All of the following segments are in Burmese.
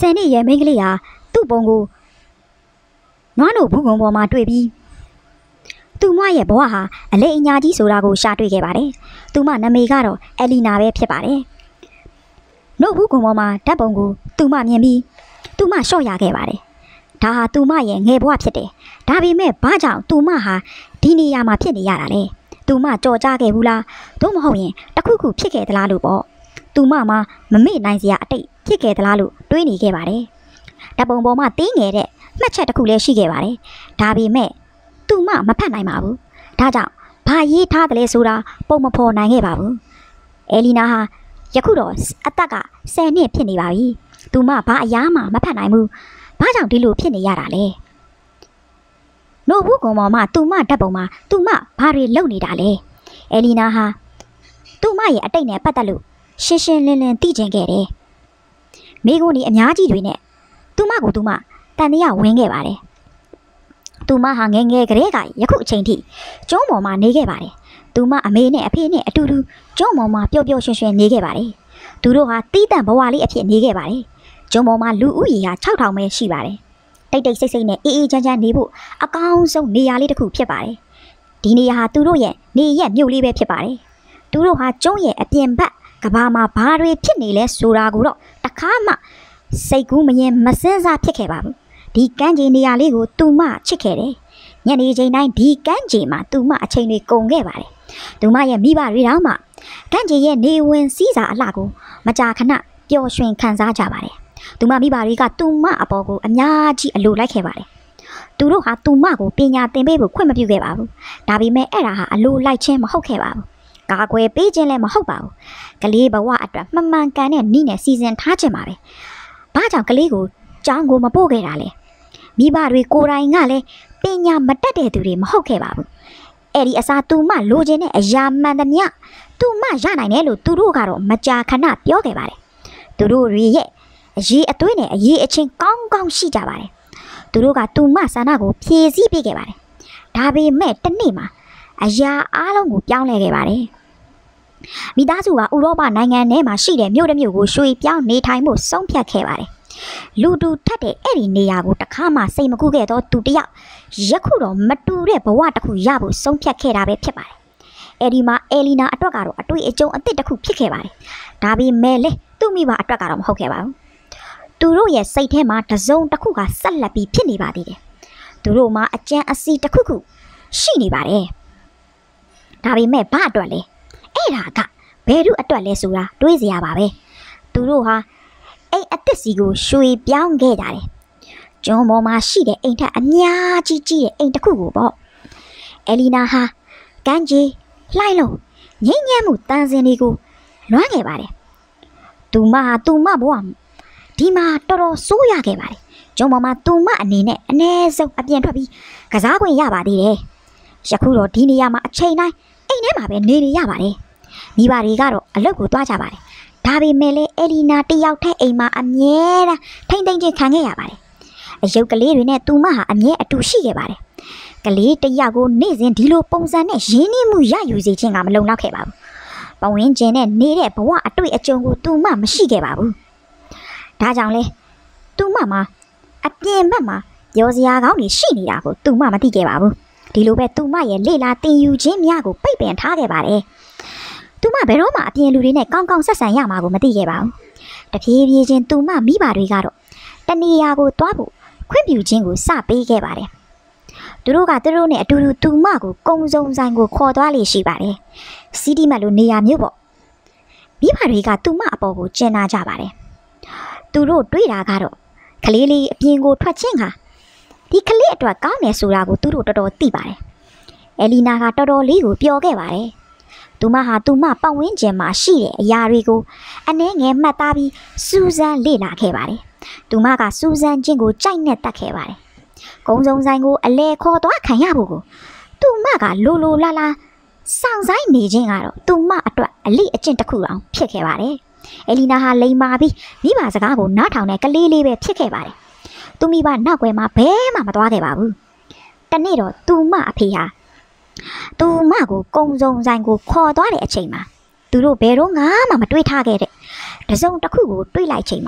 20 ရဲ့မိန်းကလေးဟာသူ့ပုံကိုနွားနို့ဘူးကုံပေါ်မှာတွေ့ပြီးသူမရဲ့ဘဝဟာအလေအညာကြီးဆိုတာကိုရှာတွေ့ခဲ့ပါတယ်။သူမနာမည်ကတော့အလီနာပဲဖြစ်ပါတယ်။နို့ဘူးကုံပေါ်မှာဓာတ်ပုံကိုသူမမြင်ပြီးသူမရှော့ရခဲ့ပါတယ်။ဒါဟာသူမရဲ့ငယ်ဘဝဖြစ်တယ်။ဒါပေမဲ့ဘာကြောင့်သူမဟာဒီနေရာမှာဖြစ်နေရတာလဲ။သူမကြော်ကြားခဲ့ဘူးလား။သို့မဟုတ်ရင်တခုခုဖြစ်ခဲ့သလားလို့ပေါ့။သူမမှာမမေ့နိုင်စရာအတိတ်ဖြစ်ခဲ့သလားလို့တွေးနေခဲ့ပါတယ်။ဓာတ်ပုံပေါ်မှာတင်းငယ်တဲ့မှတ်ချက်တစ်ခုလည်းရှိခဲ့ပါတယ်။ဒါပေမဲ့သူမမဖတ်နိုင်ပါဘူး။ဒါကြောင့်ဘာရေးထားတယ်လဲဆိုတာပုံမဖော်နိုင်ခဲ့ပါဘူး။အဲလီနာဟာယခုတော့အသက်က10 နှစ်ဖြစ်နေပါပြီ။သူမဘာအရာမှမဖတ်နိုင်ဘူး။ဘာကြောင့်ဒီလိုဖြစ်နေရတာလဲ။နို့ဘူးကောင်ပေါ်မှာသူမဓာတ်ပုံမှာသူမဘာတွေလုပ်နေတာလဲ။အဲလီနာဟာသူမရဲ့အတိတ်နဲ့ပတ်သက်လို့ရှင်းရှင်းလင်းလင်းသိကျင်ခဲ့တယ်။မိကုန်ဒီအများကြီးတွေနဲ့သူမကိုသူမတန်တရားဝင်ခဲ့ပါတယ်။သူမဟာငယ်ငယ်ကလေးကယခုအချိန်ထိကျုံးပေါ်မှာနေခဲ့ပါတယ်။သူမအမေနဲ့အဖေနဲ့အတူတူကျုံးပေါ်မှာပျော်ပျော်ရွှင်ရွှင်နေခဲ့ပါတယ်။သူတို့ဟာတီးတန့်ဘဝလေးအဖြစ်နေခဲ့ပါတယ်။ကျုံးပေါ်မှာလူဦးရေဟာ6000ပဲရှိပါတယ်။တိတ်တိတ်ဆိတ်ဆိတ်နဲ့အေးအေးချမ်းချမ်းနေဖို့အကောင်းဆုံးနေရာလေးတစ်ခုဖြစ်ပါတယ်။ဒီနေရာဟာသူတို့ရဲ့နေရက်မြို့လေးပဲဖြစ်ပါတယ်။သူတို့ဟာကျုံးရဲ့အပြင်ဘက်ကဘာမှာဘာတွေဖြစ်နေလဲဆိုတာကိုတော့တခါမှစိတ်ကူးမရင်မစင်းစားဖြစ်ခဲ့ပါဘူး။ဒီကမ်းခြေနေရာလေးကိုသူမချစ်ခဲ့တယ်။ညနေချိန်တိုင်းဒီကမ်းခြေမှာသူမအချိန်တွေကုန်ခဲ့ပါတယ်။သူမရဲ့မိဘတွေတောင်မှကမ်းခြေရဲ့နေဝင်စည်းစာအလှကိုမကြာခဏပျော်ရွှင်ခံစားကြပါတယ်။သူမမိဘတွေကသူမအပေါ်ကိုအများကြီးအလိုလိုက်ခဲ့ပါတယ်။သူတို့ဟာသူမကိုပညာသင်ပေးဖို့ခွင့်မပြုခဲ့ပါဘူး။ဒါပေမဲ့အဲ့ဒါဟာအလိုလိုက်ခြင်းမဟုတ်ခဲ့ပါဘူး။ကာကွယ်ပေးခြင်းလည်းမဟုတ်ပါဘူး။ကလေးဘဝအတွက်မှန်မှန်ကန်တဲ့နည်းနဲ့စီစဉ်ထားခြင်းပါပဲ။ဘာကြောင့်ကလေးကိုကျောင်းကိုမပို့ခဲ့တာလဲ။မိဘတွေကိုယ်တိုင်ကလည်းပညာမတတ်တဲ့သူတွေမဟုတ်ခဲ့ပါဘူး။အဲ့ဒီအစားသူမလိုချင်တဲ့အရာမှန်သမျှသူမရနိုင်တယ်လို့သူတို့ကတော့မကြာခဏပြောခဲ့ပါတယ်။သူတို့ရဲ့အရေးအသွေးနဲ့အရေးအချင်းကောင်းကောင်းရှိကြပါတယ်။သူတို့ကသူမဆန္ဒကိုဖြည့်ဆည်းပေးခဲ့ပါတယ်။ဒါပေမဲ့တနေ့မှာအရာအားလုံးကိုပြောင်းလဲခဲ့ပါတယ်။မိသားစုကဥရောပနိုင်ငံထဲမှာရှိတဲ့မြို့တစ်မြို့ကိုရွှေ့ပြောင်းနေထိုင်ဖို့ဆုံးဖြတ်ခဲ့ပါတယ်။လူတူထက်တဲ့အဲ့ဒီနေရာကိုတခါမှစိတ်မကူးခဲ့တော့သူတယောက်ယခုတော့မတူတဲ့ဘဝတစ်ခုရဖို့ဆုံးဖြတ်ခဲ့တာပဲဖြစ်ပါတယ်။အဲ့ဒီမှာအဲလီနာအတွက်ကတော့အတွေ့အကြုံအသစ်တစ်ခုဖြစ်ခဲ့ပါတယ်။ဒါပေမဲ့လေသူ့မိဘအတွက်ကတော့မဟုတ်ခဲ့ပါဘူး။သူတို့ရဲ့စိတ်ထဲမှာတစုံတစ်ခုကဆက်လက်ပြီးဖြစ်နေပါသေးတယ်။သူတို့မှာအကြံအစီတစ်ခုခုရှိနေပါတယ်။ဒါပေမဲ့ဘာအတွက်လဲ။အဲ့ဒါကဘယ်သူအတွက်လဲဆိုတာတွေးစရာပါပဲ။သူတို့ဟာအိမ်အသစ်စီကိုရွှေ့ပြောင်းခဲ့ကြတယ်။ကျွန်းပေါ်မှာရှိတဲ့အိမ်ထက်အများကြီးကြီးတဲ့အိမ်တစ်ခုကိုပေါ့။အဲလီနာဟာကမ်းခြေလှိုင်းလုံးငိမ့်ညံ့မှုတန်စင်တွေကိုလွှမ်းခဲ့ပါတယ်။သူမဘဝဒီမှာတော်တော်ဆိုးရခဲ့ပါတယ်။ကျွန်းပေါ်မှာသူမအနေနဲ့အ ਨੇ ဆုံးအပြင်ထွက်ပြီးကစားခွင့်ရပါသေးတယ်။ယခုတော့ဒီနေရာမှာအချိန်တိုင်းအိမ်ထဲမှာပဲနေရပါတယ်။မိဘတွေကတော့အလုပ်ကိုသွားကြပါတယ်။ဒါပေမဲ့လည်းအဲလီနာတယောက်တည်းအိမ်မှာအမြဲတမ်းထိမ့်သိမ့်ချင်းခံခဲ့ရပါတယ်။အယုတ်ကလေးတွေနဲ့သူမဟာအမြဲအတူရှိခဲ့ပါတယ်။ကလေးတယောက်ကိုနေ့စဉ်ဒီလိုပုံစံနဲ့ရင်းနှီးမှုရယူစေခြင်းကမလုံလောက်ခဲ့ပါဘူး။ပဝင်းကျင်နဲ့နေတဲ့ဘဝအတွေ့အကြုံကိုသူမမရှိခဲ့ပါဘူး။ဒါကြောင့်လဲသူမမှာအပြင်ဘက်မှာပြောစရာကောင်းတွေရှိနေတာကိုသူမမသိခဲ့ပါဘူး။ဒီလိုပဲသူမရဲ့လေလာတင်ယူခြင်းများကိုပိတ်ပင်ထားခဲ့ပါတယ်။သူမဘယ်တော့မှအပြင်လူတွေနဲ့ကောင်းကောင်းဆက်ဆံရမှာကိုမသိခဲ့ပါဘူး။တဖြည်းဖြည်းချင်းသူမမိဘတွေကတော့တနေရာကိုတွားဖို့ခွင့်ပြုခြင်းကိုစပေးခဲ့ပါတယ်။သူတို့နဲ့အတူတူသူမကိုကုံစုံဆိုင်ကိုခေါ်သွားလေရှိပါတယ်။စီးတီမတ်လိုနေရာမျိုးပေါ့။မိဘတွေကသူမအပေါ်ကိုကျင်နာကြပါတယ်။သူတို့တွေးတာကတော့ကလေးလေးအပြင်ကိုထွက်ခြင်းဟာဒီကလေးအတွက်ကောင်းတယ်ဆိုတာကိုသူတို့တော်တော်သိပါတယ်။အဲလီနာကတော်တော်လေးကိုပျော်ခဲ့ပါတယ်။သူမဟာသူမပတ်ဝန်းကျင်မှာရှိတဲ့အရာတွေကိုအနှဲငယ်မှတ်သားပြီးစူးစမ်းလေ့လာခဲ့ပါတယ်။သူမကစူးစမ်းခြင်းကိုကြိုက်နဲ့တတ်ခဲ့ပါတယ်။ကုန်းစုံဆိုင်ကိုအလဲခေါ်သွားခံရဖို့ကိုသူမကလိုလိုလာလာစောင့်ဆိုင်နေခြင်းကတော့သူမအတွက်အလိအကျင့်တစ်ခုအောင်ဖြစ်ခဲ့ပါတယ်။အဲလီနာဟာလိမ်မာပြီးမိဘစကားကိုနားထောင်တဲ့ကလေးလေးပဲဖြစ်ခဲ့ပါတယ်။သူမိဘနောက်ွယ်မှာဘဲမှမသွားခဲ့ပါဘူး။တနေ့တော့သူမအဖေဟာသူမကိုကုံစုံဆိုင်ကိုခေါ်သွားတဲ့အချိန်မှာသူတို့ဘယ်တော့မှမတွေးထားခဲ့တဲ့တစုံတစ်ခုကိုတွေးလိုက်ချိန်မှာ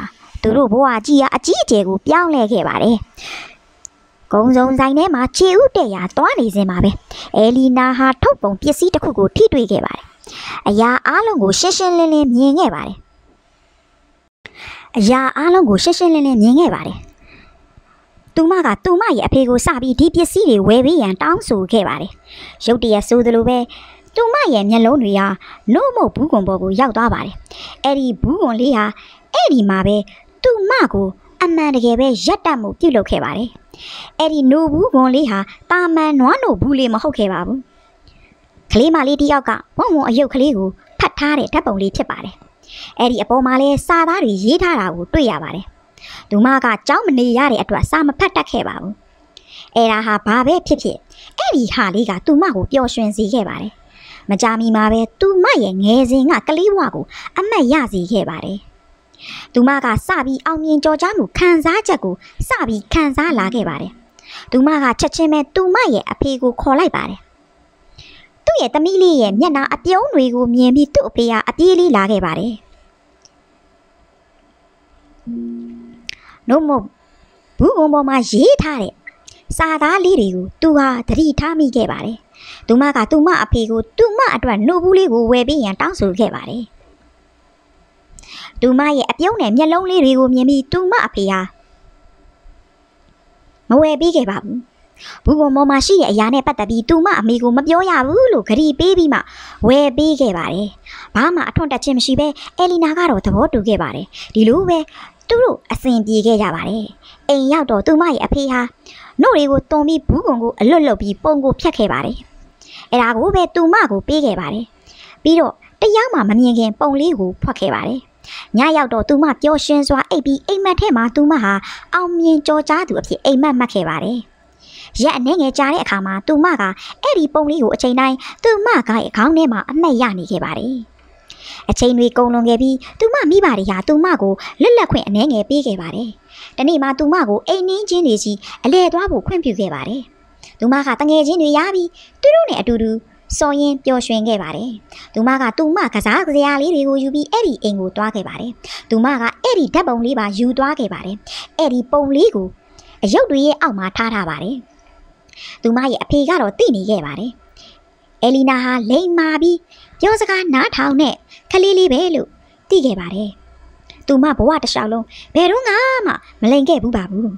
သူတို့ဘဝကြီးကအကြီးအကျယ်ကိုပြောင်းလဲခဲ့ပါတယ်ကုံစုံဆိုင်ထဲမှာခြေဥတက်ရာသွားနေစင်ပါပဲအဲလီနာဟာထုတ်ပုံပစ္စည်းတစ်ခုကိုထိတွေ့ခဲ့ပါတယ်အရာအားလုံးကိုရှင်းရှင်းလင်းလင်းမြင်ခဲ့ပါတယ်သူမကသူမရဲ့အဖေကိုစပြီးဒီပစ္စည်းတွေဝယ်ပေးရန်တောင်းဆိုခဲ့ပါတယ်ရုတ်တရက်ဆိုသလိုပဲသူမရဲ့မျက်လုံးတွေဟာနို့မုတ်ဘူးကွန်ပေါ်ကိုရောက်သွားပါတယ်အဲ့ဒီဘူးကွန်လေးဟာအဲ့ဒီမှာပဲသူမကိုအမှန်တကယ်ပဲရက်တက်မှုပြုလုပ်ခဲ့ပါတယ်အဲ့ဒီနို့ဘူးကွန်လေးဟာတာမန်နွားနို့ဘူးလေးမဟုတ်ခဲ့ပါဘူးကလေးမလေးတစ်ယောက်ကဝုံဝုံအယုတ်ကလေးကိုဖတ်ထားတဲ့ဓာတ်ပုံလေးဖြစ်ပါတယ်အဲ့ဒီအပေါ်မှာလဲစာသားတွေရေးထားတာကိုတွေ့ရပါတယ်သူမကကြောင်းမနေရတဲ့အတွက်စာမဖတ်တတ်ခဲ့ပါဘူးအဲ့ဒါဟာဘာပဲဖြစ်ဖြစ်အဲ့ဒီဟာလေးကသူမကိုပျော်ရွှင်စေခဲ့ပါတယ်မကြာမီမှာပဲသူမရဲ့ငယ်စဉ်ကကလေးဘဝကိုအမှတ်ရစေခဲ့ပါတယ်သူမကစပြီးအောင်မြင်ကြော်ကြားမှုခံစားချက်ကိုစပြီးခံစားလာခဲ့ပါတယ်သူမကချက်ချင်းပဲသူမရဲ့အဖေကိုခေါ်လိုက်ပါတယ်သူ့ရဲ့သမီးလေးရဲ့မျက်နှာအပြုံးတွေကိုမြင်ပြီးသူ့အဖေကအပြေးလေးလာခဲ့ပါတယ်နို့မို့ဘူးကွန်ပေါ်မှာရေးထားတဲ့စာသားလေးတွေကိုသူဟာသတိထားမိခဲ့ပါတယ်သူမကသူမအဖေကိုသူမအတွက်နို့ဘူးလေးကိုဝယ်ပေးရန်တောင်းဆိုခဲ့ပါတယ်သူမရဲ့အပြုံးနဲ့မျက်လုံးလေးတွေကိုမြင်ပြီးသူမအဖေဟာမဝယ်ပေးခဲ့ပါဘူးဘူးကွန်ပေါ်မှာရှိတဲ့အရာနဲ့ပတ်သက်ပြီးသူမအမေကိုမပြောရဘူးလို့ဂရီပေးပြီးမှဝယ်ပေးခဲ့ပါတယ်ဘာမှအထွန်းတက်ခြင်းမရှိဘဲအဲလီနာကတော့သဘောတူခဲ့ပါတယ်ဒီလိုပဲသူတို့အစဉ်ပြေခဲ့ကြပါတယ်အိမ်ရောက်တော့သူမရဲ့အဖေဟာနို့တွေကိုတုံပြီးဘူးကွန်ကိုအလွတ်လွတ်ပြီးပုံကိုဖြတ်ခဲ့ပါတယ်အဲ့ဒါကိုပဲသူမကိုပေးခဲ့ပါတယ်ပြီးတော့တရားမှမမြင်ခင်ပုံလေးကိုဖွက်ခဲ့ပါတယ်ညရောက်တော့သူမပျော်ရွှင်စွာအိပ်ပြီးအိမ်မက်ထဲမှာသူမဟာအောင်မြင်ကြော်ကြားသူအဖြစ်အိမ်မက်မှတ်ခဲ့ပါတယ်ရက်အနေငယ်ကြားတဲ့အခါမှာသူမကအဲ့ဒီပုံလေးကိုအချိန်တိုင်းသူမကရဲ့ခေါင်းထဲမှာအမှတ်ရနေခဲ့ပါတယ်အချိန်တွေကုန်လွန်ခဲ့ပြီးသူမမိဘတွေဟာသူမကိုလက်လက်ခွင့်အနေငယ်ပေးခဲ့ပါတယ်တနေ့မှသူမကိုအိမ်နှင်းချင်းတွေစီအလဲသွားဖို့ခွင့်ပြုခဲ့ပါတယ်သူမကတငယ်ချင်းတွေရပြီးသူတို့နဲ့အတူတူစော်ရင်ပျော်ရွှင်ခဲ့ပါတယ်သူမကသူမကစားစရာလေးတွေကိုယူပြီးအဲ့ဒီအိမ်ကိုသွားခဲ့ပါတယ်သူမကအဲ့ဒီဓာတ်ပုံလေးပါယူသွားခဲ့ပါတယ်အဲ့ဒီပုံလေးကိုအယုတ်တွေရဲ့အောက်မှာထားပါတယ်သူမရဲ့အဖေကတော့သိနေခဲ့ပါတယ်အဲလီနာဟာလိမ်မာပြီးပြောစကားနားထောင်နဲ့ခလေးလေးပဲလို့သိခဲ့ပါတယ်သူမဘဝတစ်လျှောက်လုံးဘယ်တော့မှမလိမ်ခဲ့ဘူးပါဘူး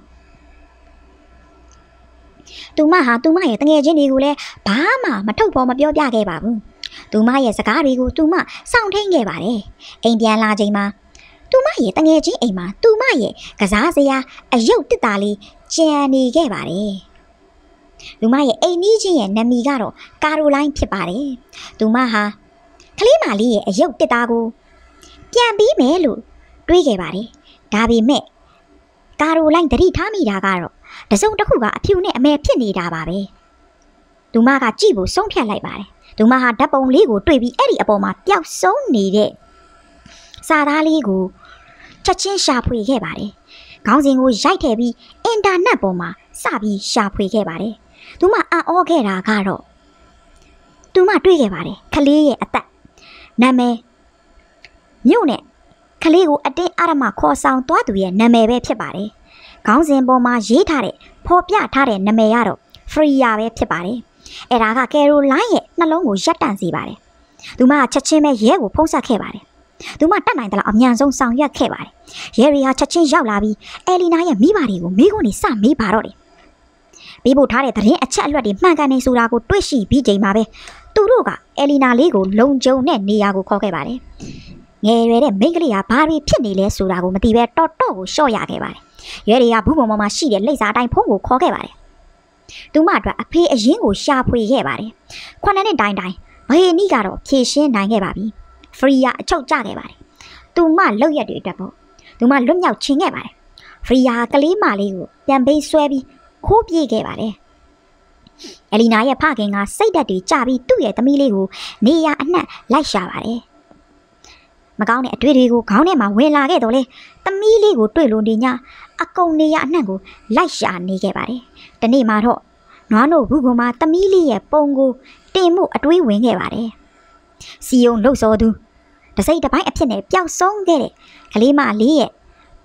သူမဟာသူမရဲ့တငယ်ချင်းတွေကိုလည်းဘာမှမထုတ်ဖော်မပြောပြခဲ့ပါဘူးသူမရဲ့စကားတွေကိုသူမစောင့်ထိန်ခဲ့ပါတယ်အိမ်ပြန်လာချိန်မှာသူမရဲ့တငယ်ချင်းအိမ်မှာသူမရဲ့ကစားစရာအယုတ်တစ်တာလေးကြံနေခဲ့ပါတယ်သူမရဲ့အိမ်နီးချင်းရဲ့နာမည်ကတော့ကာရိုလိုင်းဖြစ်ပါတယ်သူမဟာကလေးမလေးရဲ့အယုတ်တစ်တာကိုပြန်ပြီးမယ်လို့တွေးခဲ့ပါတယ်ဒါပေမဲ့ကာရိုလိုင်းသတိထားမိတာကတော့တစုံတစ်ခုကအဖြူနဲ့အမဲဖြစ်နေတာပါပဲသူမကကြည့်ဖို့ဆုံးဖြတ်လိုက်ပါတယ်သူမဟာဓာတ်ပုံလေးကိုတွေ့ပြီးအဲ့ဒီအပေါ်မှာပျောက်ဆုံးနေတဲ့စာသားလေးကိုချက်ချင်းရှာဖွေခဲ့ပါတယ်ခေါင်းစဉ်ကိုရိုက်ထည့်ပြီးအင်တာနက်ပေါ်မှာစပြီးရှာဖွေခဲ့ပါတယ်သူမအံ့ဩခဲ့တာကတော့သူမတွေ့ခဲ့ပါတယ်ကလေးရဲ့အသက်နာမည်မြို့နဲ့ကလေးကိုအတင်းအဓမ္မခေါ်ဆောင်သွားသူရဲ့နာမည်ပဲဖြစ်ပါတယ်ခေါင်းစဉ်ပေါ်မှာရေးထားတဲ့ဖော်ပြထားတဲ့နာမည်ကတော့ Freya ပဲဖြစ်ပါတယ်အဲ့ဒါကကယ်ရိုလိုင်းရဲ့နှလုံးကိုရပ်တန့်စေပါတယ်သူမချက်ချင်းပဲရဲကိုဖုံးဆက်ခဲ့ပါတယ်သူမတတ်နိုင်တယ်လို့အမြန်ဆုံးဆောင်ရွက်ခဲ့ပါတယ်ရဲရီဟာချက်ချင်းရောက်လာပြီးအဲလီနာရဲ့မိဘတွေကိုမိခွန်းနေစမေးပါတော့တယ်ပေးဖို့ထားတဲ့သတင်းအချက်အလက်တွေမှန်ကန်နေဆိုတာကိုတွေ့ရှိပြီးချိန်မှာပဲသူတို့ကအဲလီနာလေးကိုလုံခြုံတဲ့နေရာကိုခေါ်ခဲ့ပါတယ်ငယ်ရွယ်တဲ့မိန်းကလေးကဘာတွေဖြစ်နေလဲဆိုတာကိုမသိပဲတော်တော်ကိုရှော့ရခဲ့ပါတယ်ရဲတွေကဘူးပုံပေါ်မှာရှိတဲ့လိပ်စာအတိုင်းဖုန်းကိုခေါ်ခဲ့ပါတယ်သူမအတွက်အဖေအရင်ကိုရှာဖွေခဲ့ပါတယ်ခုနှစ်နှစ်တိုင်းဘေးနီးကတော့ဖြည့်ရှင်းနိုင်ခဲ့ပါပြီဖရီယာအချုပ်ကျခဲ့ပါတယ်သူမလောက်ရက်တွေအတွက်ပေါ့သူမလွတ်မြောက်ခြင်းခဲ့ပါတယ်ဖရီယာကလေးမလေးကိုပြန်ပေးဆွဲပြီးခိုးပြေးခဲ့ပါတယ်အဲလီနာရဲ့ဖခင်ကစိတ်ဓာတ်တွေကျပြီးသူ့ရဲ့သမီးလေးကိုနေရာအနှံ့လိုက်ရှာပါတယ်မကောင်းတဲ့အတွေ့တွေကိုခေါင်းထဲမှာဝင်လာခဲ့တော့လေသမီးလေးကိုတွေ့လို့နေ냐အကုန်နေရအနှံ့ကိုလိုက်ရှာနေခဲ့ပါတယ်။ဒီနေ့မှာတော့နွားနို့ဘူးကမှာသမီးလေးရဲ့ပုံကိုတင်မှုအတွေးဝင်ခဲ့ပါတယ်။စီယုံလှုပ်စော်သူတစိမ့်တစ်ပိုင်းအဖြစ်နဲ့ပျောက်ဆုံးခဲ့တဲ့ကလေးမလေးရဲ့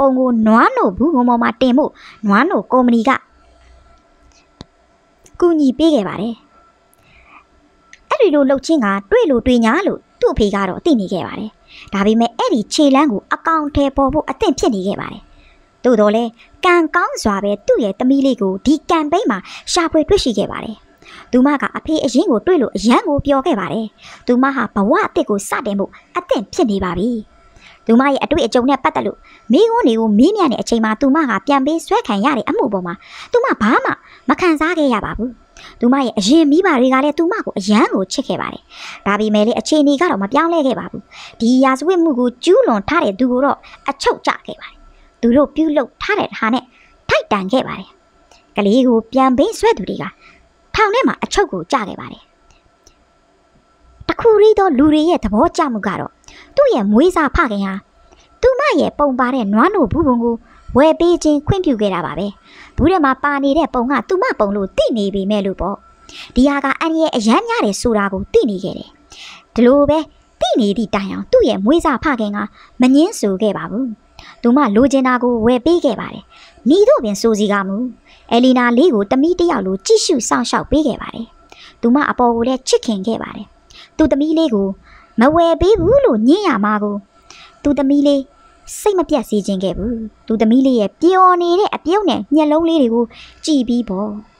ပုံကိုနွားနို့ဘူးကုံပေါ်မှာတင်ဖို့နွားနို့ကုမ္ပဏီကကူညီပေးခဲ့ပါတယ်အဲ့ဒီလိုလှုပ်ချင်းကတွေ့လို့တွေ့ညာလို့သူ့အဖေကတော့သိနေခဲ့ပါတယ်ဒါပေမဲ့အဲ့ဒီခြေလမ်းကိုအကောင်ထဲပေါ်ဖို့အသင့်ဖြစ်နေခဲ့ပါတယ်သို့တော်လဲကံကောင်းစွာပဲသူ့ရဲ့သမီးလေးကိုဒီကမ်ပိန်းမှာရှာဖွေတွေ့ရှိခဲ့ပါတယ်သူမကအဖေအရင်ကိုတွေ့လို့အရန်ကိုပျော်ခဲ့ပါတယ်သူမဟာဘဝအသစ်ကိုစတင်ဖို့အသင့်ဖြစ်နေပါပြီသူမရဲ့အတွေ့အကြုံနဲ့ပတ်သက်လို့မိကုန်းတွေကိုမင်းမြတဲ့အချိန်မှာသူမကပြန်ပေးဆွဲခံရတဲ့အမှုပေါ်မှာသူမဘာမှမခံစားခဲ့ရပါဘူးသူမရဲ့အရင်မိဘတွေကလည်းသူမကိုအယမ်းကိုချစ်ခဲ့ပါတယ်ဒါပေမဲ့လည်းအခြေအနေကတော့မပြောင်းလဲခဲ့ပါဘူးဒီရာဇဝတ်မှုကိုကျူးလွန်ထားတဲ့သူကိုတော့အချုပ်ကျခဲ့ပါတယ်သူတို့ပြုတ်လုထားတဲ့ဟာနဲ့ထိုက်တန်ခဲ့ပါတယ်ကလေးကိုပြန်ပေးဆွဲသူတွေကထောင်ထဲမှာအချုပ်ကိုကျခဲ့ပါတယ်တခုရီးသောလူတွေရဲ့သဘောကျမှုကတော့သူ့ရဲ့မွေးစားဖခင်ဟာသူမရဲ့ပုံပါတဲ့နွားနို့ဘူးပုံကိုဝယ်ပေးခြင်းခွင့်ပြုခဲ့တာပါပဲဘူးထဲမှာပါနေတဲ့ပုံကသူမပုံလို့သိနေပေမဲ့လို့ပေါ့ဒီဟာကအန်ရဲ့အရမ်းများတယ်ဆိုတာကိုသိနေခဲ့တယ်ဒီလိုပဲသိနေသည့်တိုင်အောင်သူ့ရဲ့မွေးစားဖခင်ကမငင်းဆိုခဲ့ပါဘူးသူမလိုချင်တာကိုဝယ်ပေးခဲ့ပါတယ်နီတို့ပင်ဆိုစီကမူအလီနာလေးကိုတမီးတယောက်လိုကြည့်ရှုစောင့်ရှောက်ပေးခဲ့ပါတယ်သူမအပေါ်ကိုလည်းချစ်ခင်ခဲ့ပါတယ်သူသမီးလေးကိုမဝယ်ပေးဘူးလို့ညင်းရမှာကိုသူသမီးလေးစိတ်မပြတ်စေခြင်းခဲ့ဘူးသူသမီးလေးရဲ့ပျော်နေတဲ့အပြုံးနဲ့ညှက်လုံးလေးတွေကိုကြည်ပြီးပေါ့